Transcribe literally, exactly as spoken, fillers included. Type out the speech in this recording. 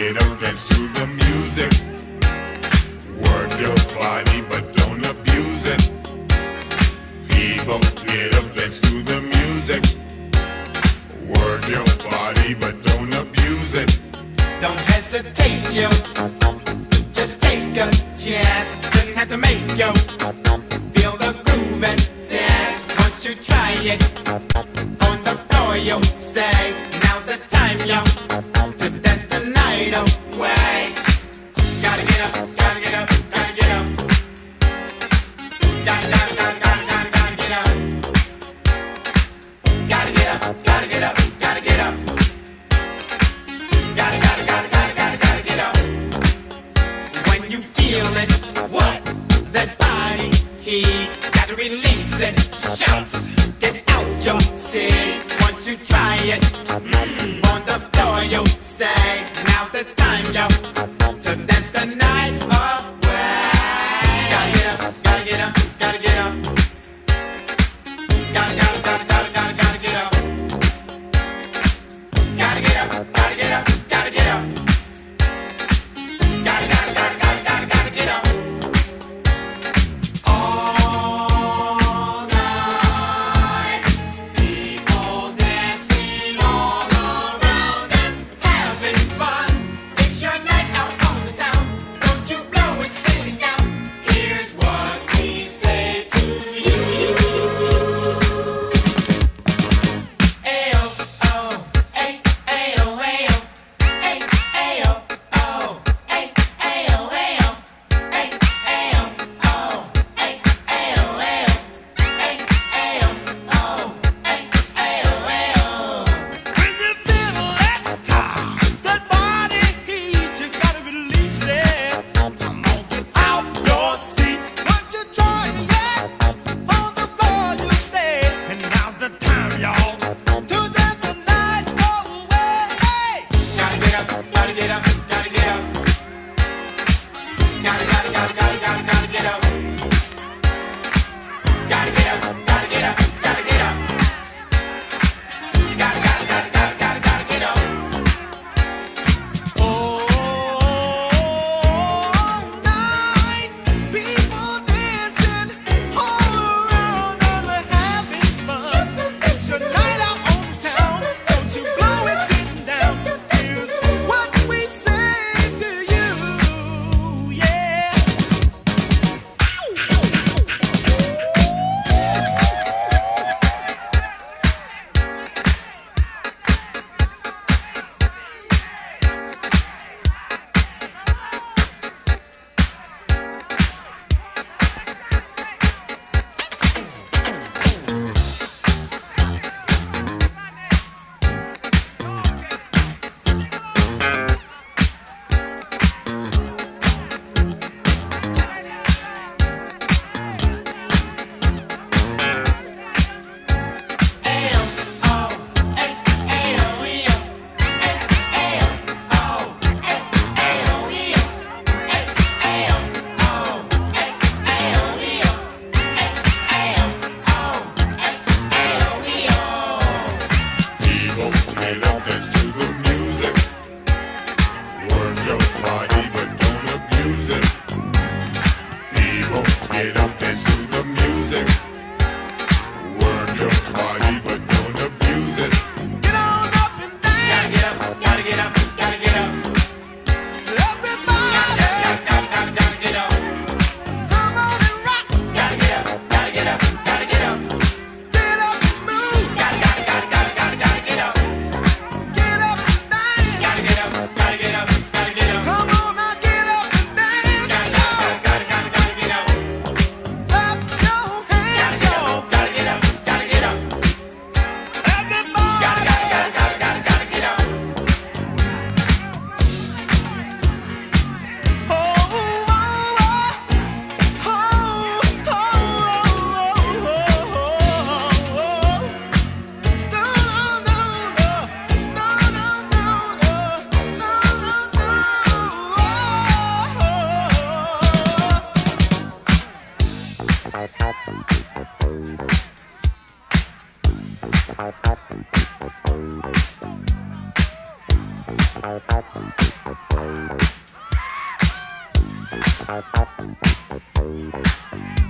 get up, dance to the music. Work your body, but don't abuse it. People, get up, dance to the music. Work your body, but don't abuse it. Don't hesitate, yo. Just take a chance. Shouldn't have to make yo. Feel the groove and dance. Once you try it, on the floor yo, stay. Now's the time yo, to dance the night away. Gotta get up, gotta get up, gotta get up. Gotta, gotta, gotta, gotta, gotta, gotta get up. Gotta get up, gotta get up, gotta get up. Gotta, gotta, gotta, gotta, gotta, gotta get up. When you feel it, what? That body heat, gotta release it. Shout, get out your seat. Once you try it, mm, on the floor you stay. Now's the time, yo, to dance the night away. Gotta get up, gotta get up, gotta get up. Gotta, gotta, gotta, gotta, gotta, gotta get up. Gotta get up, gotta get up, gotta get up. Gotta, gotta, gotta, gotta, gotta, gotta get up. All night, people dancing all around and having fun. It's your night out on the town. Don't you blow it, sitting down. Here's what we say to you. Ayo, oh, ay, ayo, ayo, ay, ayo, oh, ay, ayo, ayo, ay, ayo, oh, ay, ayo, ayo, ay, ayo, oh, ay, ayo, ayo. When you feel that time, that body heat, you gotta release it. Come on, get out your seat. Once you try it, on the floor you stay. And now's the time, y'all, to dance the night away. Gotta get up, gotta get up, gotta get up. Gotta, gotta, gotta, gotta, gotta, gotta get up. Gotta get up, gotta get up, gotta get up. Gotta, gotta, gotta, gotta, gotta, gotta get up. All night, people dancing all around and we're having fun. It's your night out on the town. Don't you blow it sitting down. Here's what we say to you, yeah. Ayo, oh, ay, ayo, ayo, ay, ayo, oh, ay, ayo, ayo, ay, ayo, oh, ay, ayo, ayo, ay, ayo, oh, ay, ayo, ayo. People, get up, dance to the music. Work your body, but don't abuse it. People, get up, dance to the music. Work your body, but don't abuse it. Get on up and Gotta dance, get up, gotta get up, gotta get up. everybody. Gotta, gotta, gotta, gotta get up. Come on and rock, Gotta get up, gotta get up, gotta get up. get up and move, Gotta, gotta, gotta, gotta, gotta, gotta get up. get up and dance. Gotta get up, gotta get up, gotta get up. Come on now, get up and dance. Gotta, gotta, gotta, gotta, gotta get up. Clap your hands, Gotta get y'all. up, gotta get up, gotta get up. Everybody. Gotta, gotta, gotta, gotta, gotta, gotta get up. Oh, oh, oh, oh, oh, oh, oh, oh. No, no, no, no, no, no, no, no, no, no. Thank you.